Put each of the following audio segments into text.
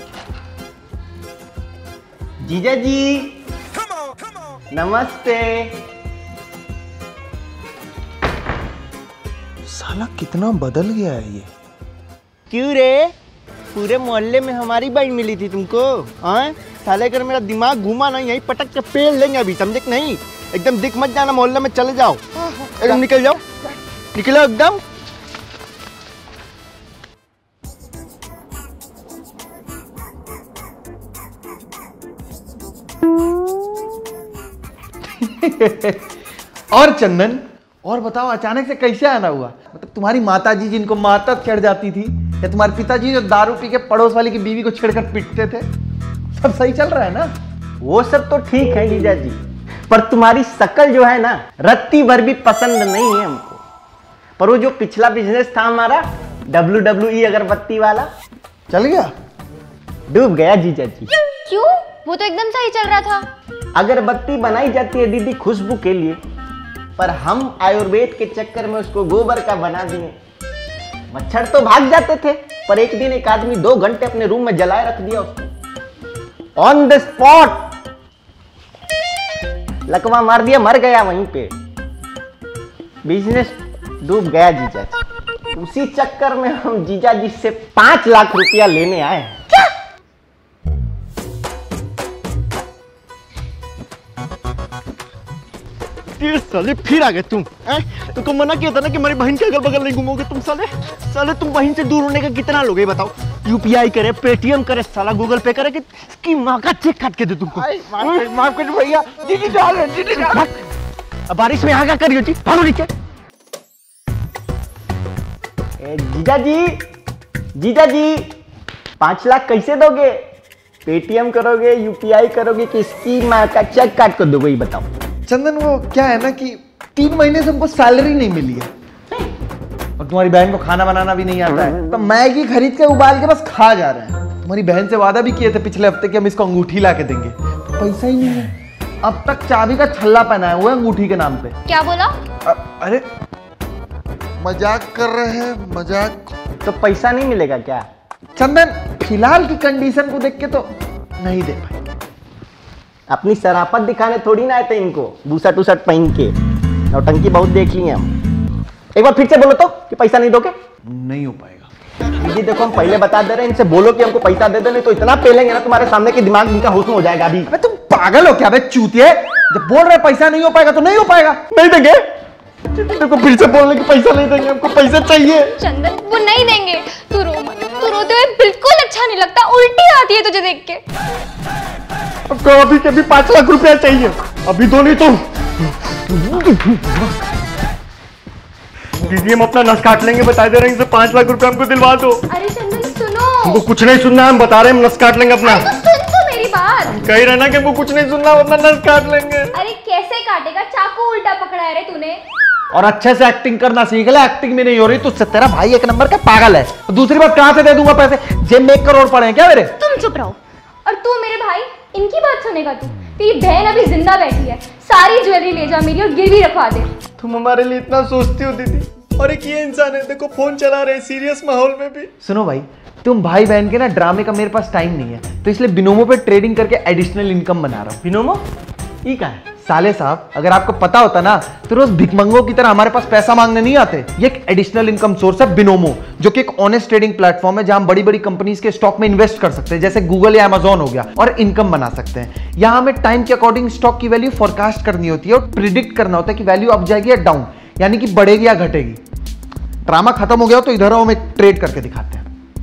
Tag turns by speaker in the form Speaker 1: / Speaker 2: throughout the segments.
Speaker 1: जीजा जी नमस्ते।
Speaker 2: साला कितना बदल गया है ये।
Speaker 1: क्यों रे, पूरे मोहल्ले में हमारी बाइक मिली थी तुमको? हाँ साले अगर मेरा दिमाग घूमा ना यही पटक के पेड़ लेंगे अभी, समझे कि नहीं? एकदम दिख मत जाना, मोहल्ले में चले जाओ, एकदम निकल जाओ, निकलो एकदम।
Speaker 2: और चंदन, और बताओ अचानक से कैसे आना हुआ? मतलब तुम्हारी माताजी जिनको माता चढ़ जाती थी, या तुम्हारे पिताजी जो दारू पी के पड़ोस वाली की बीवी को छेड़कर पीटते थे, सब सही चल रहा है ना?
Speaker 1: वो सब तो ठीक है जीजा जी, पर तुम्हारी शक्ल जो है ना रत्ती भर भी पसंद नहीं है हमको। पर वो जो पिछला बिजनेस था हमारा WWE अगरबत्ती वाला,
Speaker 2: चल गया,
Speaker 1: डूब गया जीजा जी।
Speaker 3: क्यों? वो तो एकदम सही चल रहा था।
Speaker 1: अगरबत्ती बनाई जाती है दीदी खुशबू के लिए, पर हम आयुर्वेद के चक्कर में उसको गोबर का बना दिए। मच्छर तो भाग जाते थे, पर एक दिन एक आदमी 2 घंटे अपने रूम में जलाए रख दिया उसको, ऑन द स्पॉट लकवा मार दिया, मर गया वहीं पे, बिजनेस डूब गया जीजा जी। उसी चक्कर में हम जीजा जी से 5 लाख रुपया लेने आए हैं। साले फिर आ गए तुम। तुमको मना किया था ना कि हमारी बहन के अगल बगल नहीं घूमोगे तुम। साले तुम बहन से दूर होने का कितना लोगे बताओ? यूपीआई करे, पेटीएम करे, साला गूगल पे करे, कि इसकी माँ का चेक काट के दे तुमको।
Speaker 2: माफ कर भैया, दीदी डाल।
Speaker 1: अब बारिश में यहाँ क्या करियो जी, भागो नीचे। जीजा जी, जीजा जी 5 लाख कैसे दोगे? पेटीएम करोगे, यूपीआई करोगे, कि इसकी माँ का चेक काट कर दोगे, ये बताओ।
Speaker 2: चंदन वो क्या है ना कि 3 महीने से हमको सैलरी नहीं मिली है, और तुम्हारी बहन को खाना बनाना भी नहीं आता है, तो मैगी खरीद के उबाल के बस खा जा रहे हैं। तुम्हारी बहन से वादा भी किए थे पिछले हफ्ते कि हम इसको अंगूठी ला के देंगे, पैसा ही नहीं है। अब तक चाबी का छल्ला पहनाया हुआ है अंगूठी के नाम पे।
Speaker 3: क्या बोला?
Speaker 2: अरे मजाक कर रहे हैं, मजाक।
Speaker 1: तो पैसा नहीं मिलेगा क्या?
Speaker 2: चंदन फिलहाल की कंडीशन को देख के तो नहीं दे पाए।
Speaker 1: अपनी शराफत दिखाने थोड़ी ना आए थे इनको, बूसट उसट पहन के। नौटंकी बहुत देख ली हम। एक बार फिर से बोलो तो कि पैसा नहीं दोगे।
Speaker 2: नहीं हो पाएगा
Speaker 1: दीदी देखो, हम पहले बता दे रहे हैं, इनसे बोलो कि हमको पैसा दे दो, नहीं तो इतना पेलेंगे ना तुम्हारे सामने कि दिमाग इनका होश में हो जाएगा अभी।
Speaker 2: अबे तुम पागल हो क्या बे चूतिए? जब बोल रहे पैसा नहीं हो पाएगा तो नहीं हो पाएगा।
Speaker 1: नहीं देंगे, देखो फिर से बोलने कि पैसा नहीं देंगे, हमको पैसा चाहिए।
Speaker 3: चंदन वो नहीं देंगे, तू रो मत। तू रोते हुए बिल्कुल अच्छा नहीं लगता, उल्टी आती है तुझे देख के।
Speaker 1: अब अभी के भी 5 लाख रुपया चाहिए, अभी दो नहीं तो दीदी हम अपना नस काट लेंगे, बता दे रहे हैं, 5 लाख रुपया हमको दिलवा दो।
Speaker 3: अरे चंदन सुनो,
Speaker 1: हमको कुछ नहीं सुनना, हम बता रहे हैं हम नस काट लेंगे अपना।
Speaker 3: तो सुन तो मेरी बात।
Speaker 1: कह रहे ना कि हमको कुछ नहीं सुनना, अपना नस काट लेंगे।
Speaker 3: अरे कैसे काटेगा? चाकू उल्टा पकड़ा है रे तूने।
Speaker 2: और अच्छे से एक्टिंग करना सीख ले, एक्टिंग में नहीं हो रही तुझसे। तेरा भाई 1 नंबर का पागल है। तो दूसरी बात कहां से दे दूंगा पैसे? जेब में 1 करोड़ पड़े हैं क्या मेरे?
Speaker 3: तुम चुप रहो। और तू मेरे भाई, इनकी बात सुनेगा तू? तेरी बहन अभी जिंदा बैठी है, सारी ज्वेलरी ले जा मेरी और गिरवी रखवा दे।
Speaker 1: तुम हमारे लिए इतना सोचती हो दीदी, और एक ये इंसान है देखो फोन चला रहे सीरियस माहौल में भी।
Speaker 2: सुनो भाई, तुम भाई बहन के ना ड्रामे का मेरे पास टाइम नहीं है, तो इसलिए बिनोमो पे ट्रेडिंग करके एडिशनल इनकम बना रहा हूँ।
Speaker 1: बिनोमो ये क्या है?
Speaker 2: साले साहब, अगर आपको पता होता ना तो रोज भिखमंगों की तरह हमारे पास पैसा मांगने नहीं आते। ये एक एडिशनल इनकम सोर्स है बिनोमो, जो कि एक ऑनेस्ट ट्रेडिंग प्लेटफॉर्म है जहां हम बड़ी बड़ी कंपनीज के स्टॉक में इन्वेस्ट कर सकते हैं, जैसे गूगल या अमेजॉन हो गया, और इनकम बना सकते हैं। यहां हमें टाइम के अकॉर्डिंग स्टॉक की वैल्यू फोरकास्ट करनी होती है और प्रिडिक्ट करना होता है कि वैल्यू अप जाएगी या डाउन, यानी कि बढ़ेगी या घटेगी। ड्रामा खत्म हो गया तो इधर आओ, हम एक ट्रेड करके दिखाते हैं।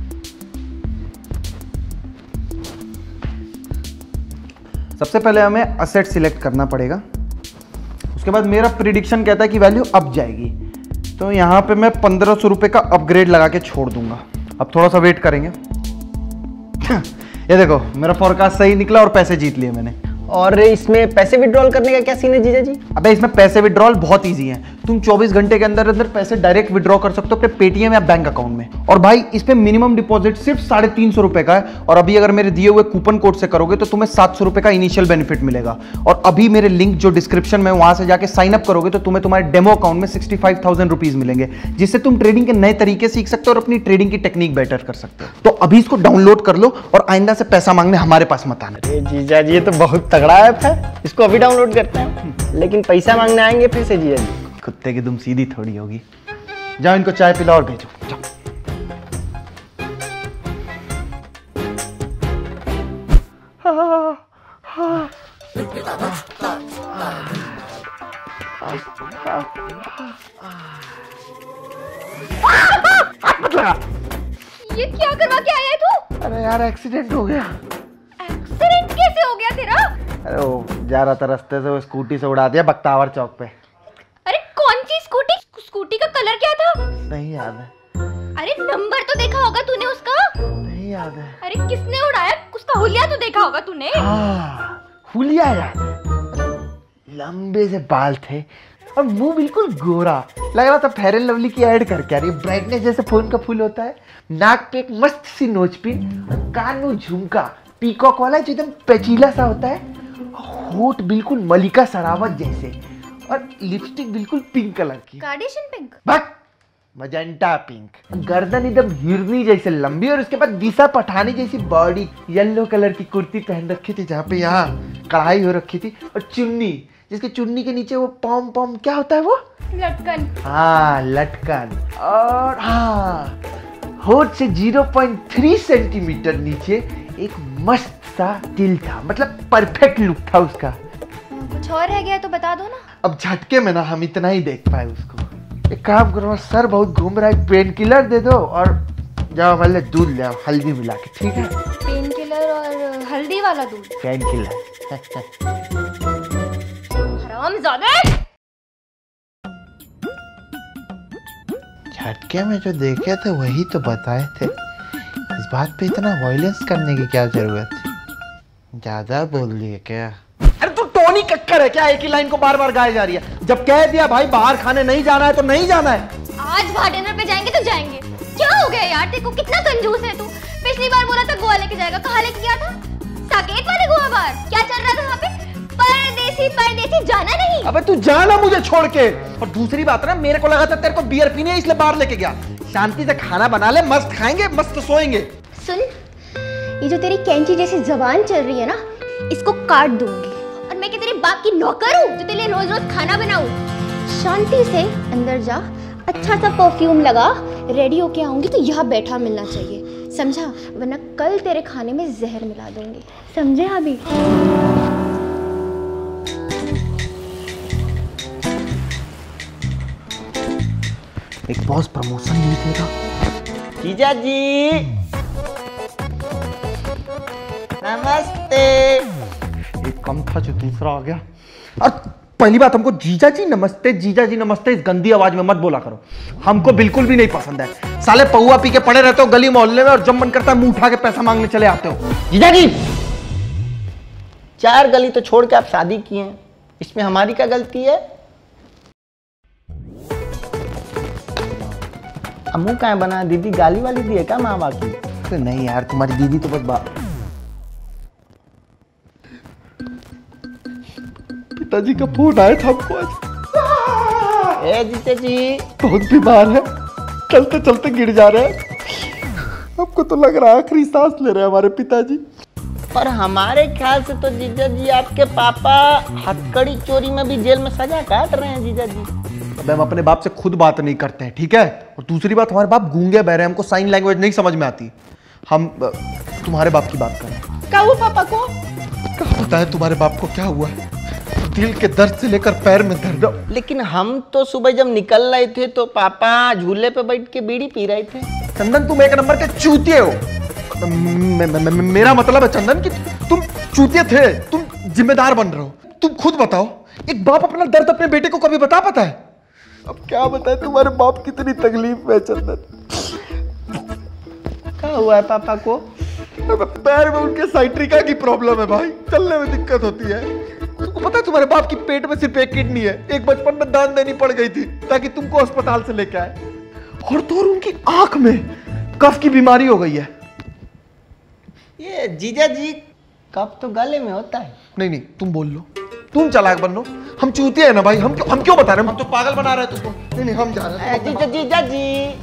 Speaker 2: सबसे पहले हमें असेट सिलेक्ट करना पड़ेगा, उसके बाद मेरा प्रिडिक्शन कहता है कि वैल्यू अप जाएगी, तो यहां पे मैं 1500 रुपए का अपग्रेड लगा के छोड़ दूंगा। अब थोड़ा सा वेट करेंगे। ये देखो मेरा फोरकास्ट सही निकला और पैसे जीत लिए मैंने।
Speaker 1: और इसमें पैसे विड्रॉल करने का क्या सीन है जीजा जी?
Speaker 2: अबे इसमें पैसे विड्रॉल बहुत इजी है। तुम 24 घंटे के अंदर अंदर पैसे डायरेक्ट विड्रॉ कर सकते हो अपने पेटीएम या बैंक अकाउंट में। और भाई इसमें मिनिमम डिपॉजिट सिर्फ 350 रुपए का है। और अभी अगर मेरे दिए हुए कूपन कोड से करोगे तो तुम्हें 700 रुपए का इनिशियल बेनिफिट मिलेगा। और अभी मेरे लिंक जो डिस्क्रिप्शन में, वहां से जाके साइन अप करोगे तो तुम्हें तुम्हारे डेमो अकाउंट में 65,000 रुपीज मिलेंगे, जिससे तुम ट्रेडिंग के नए तरीके सीख सकते हो और अपनी ट्रेडिंग की टेक्निक बेटर कर सकते हो। तो अभी इसको डाउनलोड कर लो और आइंदा से पैसा मांगने हमारे पास मत आना।
Speaker 1: अरे जीजा जी, ये तो बहुत तगड़ा ऐप है, इसको अभी डाउनलोड करते हैं। लेकिन पैसा मांगने आएंगे फिर से जीजा जी?
Speaker 2: कुत्ते की दुम सीधी थोड़ी होगी। जाओ इनको चाय पिलाओ और भेजो, जाओ।
Speaker 3: ये क्या करवा के आया है तू?
Speaker 2: अरे यार एक्सीडेंट हो गया।
Speaker 3: एक्सीडेंट कैसे हो गया तेरा?
Speaker 2: अरे वो जा रहा था रास्ते से, वो स्कूटी से उड़ा दिया बख्तावर चौक पे।
Speaker 3: अरे कौन सी स्कूटी? स्कूटी का कलर क्या था?
Speaker 2: नहीं याद है।
Speaker 3: अरे नंबर तो देखा होगा तूने उसका?
Speaker 2: नहीं याद है।
Speaker 3: अरे किसने उड़ाया? उसका हुलिया तो देखा होगा तूने?
Speaker 2: हाँ, हुलिया याद है। लंबे से बाल थे और मुंह बिल्कुल गोरा, लग रहा था फेयर एंड लवली की ऐड करके आ रही। ब्राइटनेस जैसे फोन का फूल होता है, नाक पे एक मस्त सी नोचपिन, कान में झुमका पीकॉक वाला जो एकदम पेचीला सा होता है, होठ बिल्कुल मलिका सरावत जैसे, और लिपस्टिक बिल्कुल पिंक कलर की।
Speaker 3: Kardashian pink?
Speaker 2: बस मजेंटा पिंक। गर्दन एकदम हिरनी जैसे लंबी और उसके बाद दिशा पठानी जैसी बॉडी। येलो कलर की कुर्ती पहन रखी थी जहाँ पे यहाँ कढ़ाई हो रखी थी, और चुन्नी जिसके चुन्नी के नीचे वो पॉम पॉम क्या होता है वो?
Speaker 3: लटकन।
Speaker 2: हाँ लटकन। और हाँ, होठ से 0.3 सेंटीमीटर नीचे एक मस्त सा दिल था, मतलब परफेक्ट लुक था उसका।
Speaker 3: कुछ और रह गया तो बता दो ना।
Speaker 2: अब झटके में ना हम इतना ही देख पाए उसको। एक काम करो, सर बहुत घूम रहा है, पेन किलर दे दो और जाओ हमारे लिए दूध ले आओ हल्दी मिला के, ठीक है?
Speaker 3: पेन किलर और हल्दी वाला दूध?
Speaker 2: Painkiller.
Speaker 3: हरामजादे!
Speaker 4: झटके में जो देखे थे वही तो बताए थे। इस बात पे इतना वायलेंस करने की क्या जरूरत थी? ज्यादा बोल लिए क्या?
Speaker 2: अरे तू टोनी कक्कर है क्या? एक ही लाइन को बार बार गाई जा रही है। जब कह दिया भाई बाहर खाने नहीं जाना है तो नहीं जाना है।
Speaker 3: आज बाहर डिनर पे जाएंगे तो जाएंगे। क्या हो गया यार, तेरे को कितना कंजूस है तू। पिछली बार बोला था गोवा लेके जाएगा, कहाँ लेके गया था? साकेत वाले गोवा बार? क्या चल रहा था वहाँ पे? परदेसी परदेसी जाना नहीं।
Speaker 2: अबे तू जाना मुझे छोड़ के। और दूसरी बात ना, मेरे को लगा था तेरे को बियर पीनी है इसलिए बाहर लेके गया। शांति से खाना बना ले, मस्त खाएंगे मस्त सोएंगे।
Speaker 3: सुन, ये जो तेरी कैंची जैसी जबान चल रही है ना, इसको काट दूंगी। और मैं क्या तेरे बाप की नौकर हूँ जो तेरे लिए रोज रोज खाना बनाऊं? शांति से अंदर जा, अच्छा सा परफ्यूम लगा, रेडी होके आऊंगी तो यहाँ बैठा मिलना चाहिए, समझा? वरना कल तेरे खाने में जहर मिला दूंगी, समझे अभी?
Speaker 2: एक बॉस प्रमोशन नहीं देगा।
Speaker 1: जीजा जी नमस्ते।
Speaker 2: एक कम था जो दूसरा आ गया। और पहली बात, हमको जीजा जी नमस्ते इस गंदी आवाज में मत बोला करो, हमको बिल्कुल भी नहीं पसंद है। साले पौआ पी के पड़े रहते हो गली मोहल्ले में और जब मन करता है मुंह उठा के पैसा मांगने चले आते हो।
Speaker 1: जीजा जी, 4 गली तो छोड़ के आप शादी किए हैं, इसमें हमारी क्या गलती है? मुंह क्या बना? दीदी गाली वाली दी है क्या माँ बाप की?
Speaker 2: अरे नहीं यार, तुम्हारी दीदी तो बस पिताजी का फोन आया था हमको आज।
Speaker 1: ए जीजा जी,
Speaker 2: बहुत बीमार है, चलते चलते गिर जा रहे हैं। हमको तो लग रहा है आखिरी सांस ले रहे हैं हमारे पिताजी।
Speaker 1: और हमारे ख्याल से तो जीजा जी आपके पापा हथकड़ी चोरी में भी जेल में सजा काट रहे हैं जीजा जी।
Speaker 2: अब हम अपने बाप से खुद बात नहीं करते हैं, ठीक है? और दूसरी बात, हमारे बाप गूंगे बहरे, हमको साइन लैंग्वेज नहीं समझ में आती। हम तुम्हारे बाप की बात कर रहे हैं।
Speaker 1: क्या हुआ पापा को?
Speaker 2: क्या पता है तुम्हारे बाप को क्या हुआ है? दिल के दर्द से लेकर पैर में दर्द।
Speaker 1: लेकिन हम तो सुबह जब निकल रहे थे तो पापा झूले पे बैठ के बीड़ी पी रहे थे।
Speaker 2: चंदन, तुम एक नंबर के चूतिए हो। मेरा मतलब है चंदन कि तुम चूतिए थे, तुम जिम्मेदार बन रहे हो। तुम खुद बताओ, एक बाप अपना दर्द अपने बेटे को कभी बता पाता है? अब क्या बताए तुम्हारे बाप कितनी तकलीफ में चंदन।
Speaker 1: क्या हुआ है पापा को?
Speaker 2: पैर में उनके साइट्रिका की प्रॉब्लम है भाई, चलने में दिक्कत होती है। तुमको पता है तुम्हारे बाप की पेट में सिर्फ एक किडनी है, एक बचपन में दान देनी पड़ गई थी ताकि तुमको अस्पताल से लेके आए। और तो और उनकी आंख में कफ की बीमारी हो गई है।
Speaker 1: ये जीजा जी कब तो गले में होता है।
Speaker 2: नहीं नहीं तुम बोल लो, तुम चालाक बन लो, हम चूतिया है ना भाई, हम क्यों बता रहे हैं, हम तो पागल बना रहे हैं तुमको। नहीं नहीं हम जा रहे हैं।
Speaker 1: जीजा जी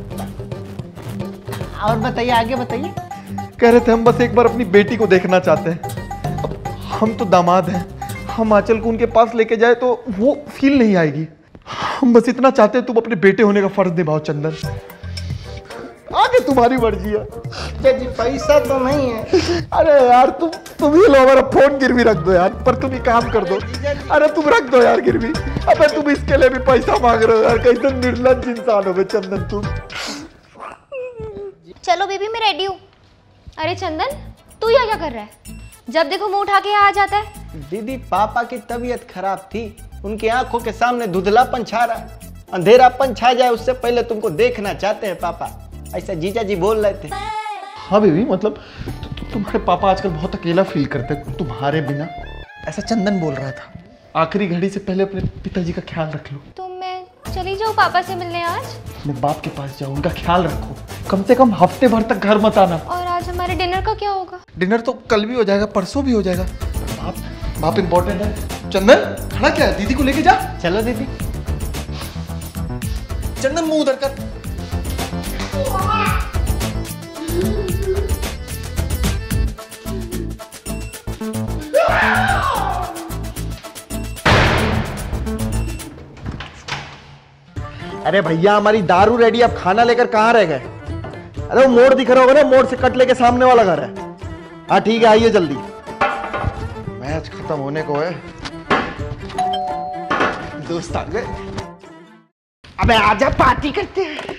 Speaker 1: और बताइए, आगे बताइए।
Speaker 2: कह रहे थे हम बस एक बार अपनी बेटी को देखना चाहते हैं। अब हम तो दामाद हैं, हम आंचल को उनके पास लेके जाए तो वो फील नहीं आएगी। हम बस इतना चाहते हैं तुम अपने बेटे होने का फर्ज निभाओ चंदन, आगे तुम्हारी मर्जी है।
Speaker 1: जी पैसा तो नहीं है।
Speaker 2: अरे यार तुम ही लो, हमारा फोन गिरवी रख दो यार, पर तुम ही काम कर दो। अरे तुम रख दो यार गिरवी। अबे तुम इसके लिए भी पैसा मांग रहे हो यार, कैसे निर्लज्ज इंसान हो बे चंदन तुम।
Speaker 3: चलो बेबी मैं रेडी हूँ। अरे चंदन तू यहाँ क्या कर रहा है? जब देखो मुंह उठा के यहाँ आ जाता है।
Speaker 1: दीदी पापा की तबीयत खराब थी, उनकी आंखों के सामने धुंधलापन छा रहा, अंधेरापन छा जाए उससे पहले तुमको देखना चाहते हैं पापा, ऐसा जीजा जी बोल रहे थे।
Speaker 2: हाँ बेबी मतलब तुम्हारे पापा आजकल बहुत अकेला फील करते हैं तुम्हारे बिना, ऐसा चंदन बोल रहा था। आखिरी घड़ी से पहले अपने पिताजी का ख्याल रख लो।
Speaker 3: तो मैं चली जाऊँ पापा से मिलने आज?
Speaker 2: अपने बाप के पास जाओ, उनका ख्याल रखो, कम से कम हफ्ते भर तक घर मत आना।
Speaker 3: और आज हमारे डिनर का क्या होगा?
Speaker 2: डिनर तो कल भी हो जाएगा, परसों भी हो जाएगा। बाप इम्पोर्टेंट है। चंदन खड़ा क्या है, दीदी को लेके जा।
Speaker 1: चलो दीदी।
Speaker 2: चंदन मुंह उधर कर। अरे भैया हमारी दारू रेडी, अब खाना लेकर कहाँ रह गए? अरे वो मोड़ दिख रहा होगा ना, मोड़ से कट लेके सामने वाला घर है। हाँ ठीक है आइए जल्दी, मैच खत्म होने को है। दोस्त आ गए। अबे आजा पार्टी करते हैं।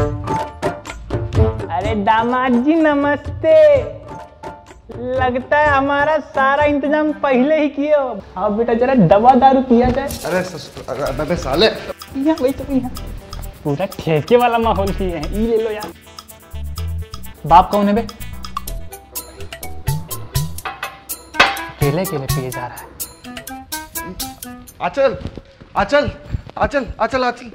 Speaker 5: अरे दामाद जी नमस्ते। लगता है हमारा सारा इंतजाम पहले ही किए हो। हाँ बेटा जरा दवा दारू पिया जाए।
Speaker 2: अरे साले
Speaker 5: यहाँ वही तो यहाँ पूरा ठेके वाला माहौल किए हैं। ई ले लो यार। बाप कौन है बे? अकेले अकेले पिए जा रहा है।
Speaker 2: आचल आचल आचल आचल आचल।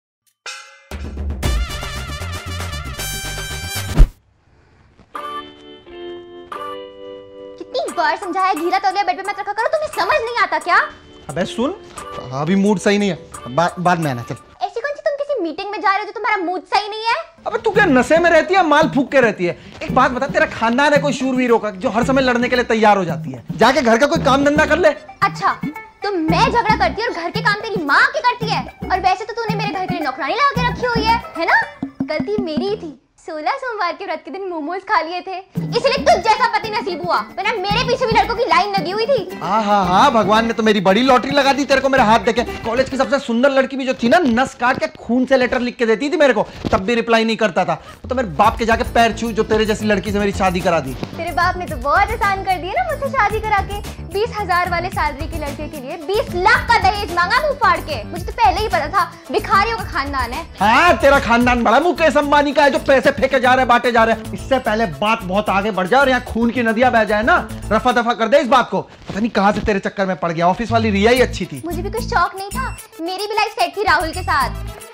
Speaker 3: कितनी बार समझाया घीरा तौलिया बेड पे मत रखा करो, तुम्हें समझ नहीं आता क्या?
Speaker 2: अबे सुन, अभी मूड सही नहीं है, बाद में आना। चल
Speaker 3: ऐसी कौन सी तुम किसी मीटिंग में जा रहे हो जो तुम्हारा मूड सही नहीं है?
Speaker 2: अबे तू क्या नशे में रहती है, माल फूक के रहती है? एक बात बता, तेरा खानदान है कोई शूरवीरों का जो हर समय लड़ने के लिए तैयार हो जाती है? जाके घर का कोई काम धंधा कर ले।
Speaker 3: अच्छा तो मैं झगड़ा करती है और घर के काम तेरी माँ की करती है। और वैसे तो तूने मेरे घर के लिए नौकरानी लगा के रखी हुई है ना? गलती मेरी ही थी, 16 सोमवार के व्रत के दिन मोमोज खा लिए थे, इसलिए तुझ जैसा पति नसीब हुआ, वरना मेरे पीछे भी लड़कों की लाइन लगी हुई थी।
Speaker 2: हाँ भगवान ने तो मेरी बड़ी लॉटरी लगा दी तेरे को मेरे हाथ देके। कॉलेज की सबसे सुंदर लड़की भी जो थी ना, नस काट के खून से लेटर लिख के देती थी मेरे को, तब भी रिप्लाई नहीं करता था। तो मेरे बाप के जाके पैर छू जो तेरे जैसी लड़की से मेरी शादी करा दी।
Speaker 3: तेरे बाप ने तो बहुत आसान कर दिया ना मुझसे शादी करा के। 20,000 वाले सैलरी के लड़के के लिए 20 लाख का दहेज मांगा मुंह फाड़ के। मुझे तो पहले ही पता था भिखारियों का खानदान है।
Speaker 2: हाँ तेरा खानदान बड़ा मुकेश अंबानी का है जो पैसे फेंके जा रहे, बांटे जा रहे। इससे पहले बात बहुत आगे बढ़ जाए और यहाँ खून की नदियां बह जाए ना, रफा दफा कर दे इस बात को। पता नहीं कहां से तेरे चक्कर में पड़ गया। ऑफिस वाली रिया ही अच्छी थी।
Speaker 3: मुझे भी कुछ शौक नहीं था, मेरी भी लाइफ सेट थी राहुल के साथ।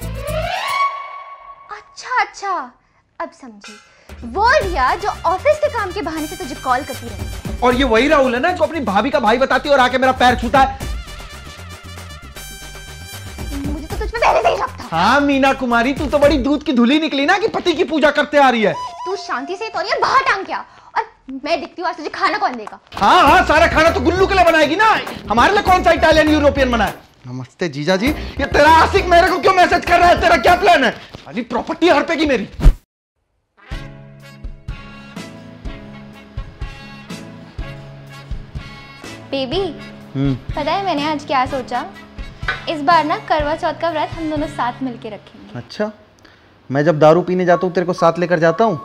Speaker 3: अच्छा अब समझी, वो रिया जो ऑफिस के काम के बहाने से तुझे कॉल करती रहती।
Speaker 2: और ये वही राहुल है ना जो अपनी भाभी का भाई बताती है और आके मेरा पैर छूता है।
Speaker 3: मुझे तो तुझ पे पहले से ही शक था।
Speaker 2: हाँ मीना कुमारी, तू तो बड़ी दूध की धुली निकली ना कि पति की पूजा करते आ रही है।
Speaker 3: तू शांति से तौलिया बाहर टांग क्या, और मैं दिखती हूँ आज तुझे खाना कौन देगा?
Speaker 2: हाँ सारा खाना तो गुल्लू के लिए बनाएगी ना, हमारे लिए कौन सा इटालियन यूरोपियन बना है? नमस्ते जीजा जी। ये तेरा आशिक मेरे को क्यों मैसेज कर रहा है? तेरा क्या प्लान है? सारी प्रॉपर्टी हड़पेगी मेरी।
Speaker 3: बेबी पता है मैंने आज क्या सोचा? इस बार ना करवा चौथ का व्रत हम दोनों साथ मिलके रखेंगे।
Speaker 2: अच्छा, मैं जब दारू पीने जाता हूँ तेरे को साथ लेकर जाता हूँ?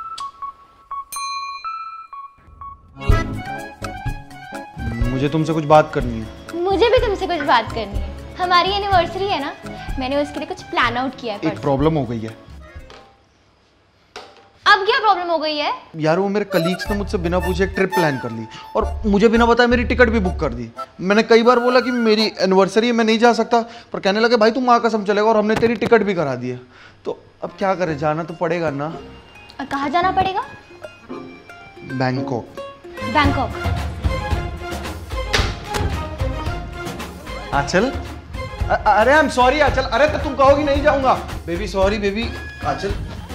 Speaker 2: मुझे तुमसे कुछ बात करनी है।
Speaker 3: मुझे भी तुमसे कुछ बात करनी है। हमारी एनिवर्सरी है ना, मैंने उसके लिए कुछ प्लान आउट किया है।
Speaker 2: एक प्रॉब्लम हो गई है।
Speaker 3: अब क्या प्रॉब्लम हो गई है?
Speaker 2: यार वो मेरे कलीग्स ने मुझसे बिना पूछे एक ट्रिप प्लान कर ली और मुझे बिना बताए मेरी टिकट भी बुक कर दी। मैंने कई बार बोला कि मेरी एनिवर्सरी है, मैं नहीं जा सकता, पर कहने लगे भाई तू माँ कसम चलेगा और हमने तेरी टिकट भी करा दी है। तो अब क्या करें, जाना तो पड़ेगा ना।
Speaker 3: और कहाँ जाना पड़ेगा?
Speaker 2: बैंकॉक।
Speaker 3: बैंकॉक?
Speaker 2: आंचल, अरे आई एम सॉरी आंचल, अरे तो तुम कहोगी नहीं जाऊंगा। Baby sorry baby. आंचल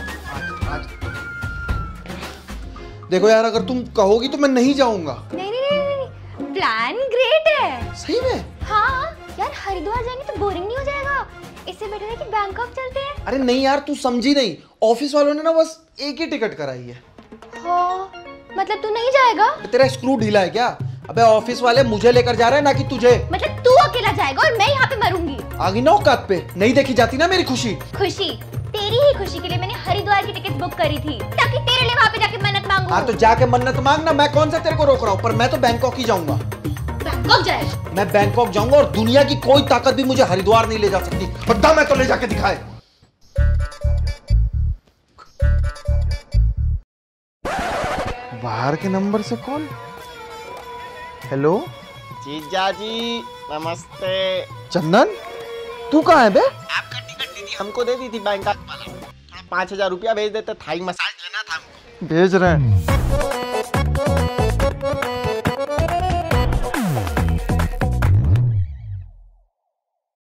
Speaker 2: देखो यार, अगर तुम कहोगी तो मैं नहीं जाऊंगा।
Speaker 3: नहीं नहीं नहीं नहीं, प्लान ग्रेट है।
Speaker 2: सही में?
Speaker 3: हाँ यार, हरिद्वार जाएंगे तो बोरिंग नहीं हो जाएगा। इससे बेटर है कि बैंकॉक चलते हैं।
Speaker 2: अरे नहीं यार, तू समझी नहीं, ऑफिस वालों ने ना बस एक ही टिकट कराई है।
Speaker 3: हाँ, मतलब तू नहीं जाएगा?
Speaker 2: तेरा स्क्रू ढीला है क्या? अबे ऑफिस वाले मुझे लेकर जा रहे हैं ना कि तुझे।
Speaker 3: मतलब तू अकेला जाएगा और मैं यहाँ पे मरूंगी?
Speaker 2: आगे ना औकात पे, नहीं देखी जाती ना मेरी खुशी।
Speaker 3: खुशी? तेरी ही खुशी के लिए मैंने हरिद्वार की टिकट बुक करी थी, ताकि तेरे लिए वहाँ पे जाके मन्नत मांगूं।
Speaker 2: हाँ तो जाके मन्नत मांगना, मैं कौन सा तेरे को रोक रहा हूँ, पर मैं तो बैंकॉक ही जाऊंगा।
Speaker 3: बैंकॉक जाएगा?
Speaker 2: मैं बैंकॉक जाऊंगा और दुनिया की कोई ताकत भी मुझे हरिद्वार नहीं ले जा सकती। बद्दा मैं तो ले जाके दिखाए। बाहर के नंबर से कॉल। हेलो
Speaker 1: जीजा जी नमस्ते।
Speaker 2: चंदन, तू कहाँ है बे?
Speaker 1: आपका टिकट दीदी हमको दे दी थी बैंकॉक वाला, 5,000 रुपया भेज देते, थाई मसाज लेना था हमको।
Speaker 2: भेज रहे हैं।